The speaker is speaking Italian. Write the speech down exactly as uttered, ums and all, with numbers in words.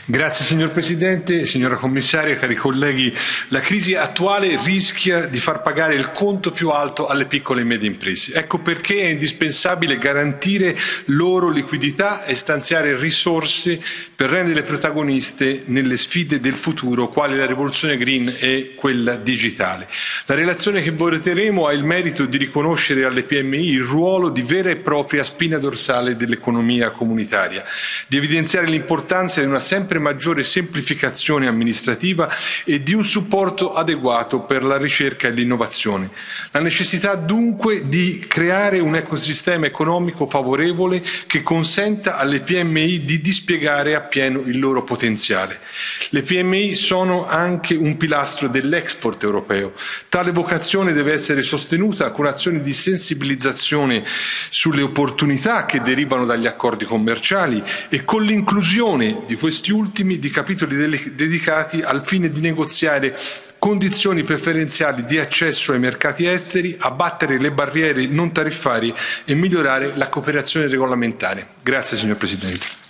Grazie signor Presidente, signora Commissaria, cari colleghi. La crisi attuale rischia di far pagare il conto più alto alle piccole e medie imprese. Ecco perché è indispensabile garantire loro liquidità e stanziare risorse per renderle protagoniste nelle sfide del futuro, quali la rivoluzione green e quella digitale. La relazione che voteremo ha il merito di riconoscere alle P M I il ruolo di vera e propria spina dorsale dell'economia comunitaria, di evidenziare l'importanza di una sempre maggiore semplificazione amministrativa e di un supporto adeguato per la ricerca e l'innovazione. La necessità dunque di creare un ecosistema economico favorevole che consenta alle P M I di dispiegare appieno il loro potenziale. Le P M I sono anche un pilastro dell'export europeo. Tale vocazione deve essere sostenuta con azioni di sensibilizzazione sulle opportunità che derivano dagli accordi commerciali e con l'inclusione di questi ultimi di capitoli dedicati al fine di negoziare condizioni preferenziali di accesso ai mercati esteri, abbattere le barriere non tariffarie e migliorare la cooperazione regolamentare. Grazie signor Presidente.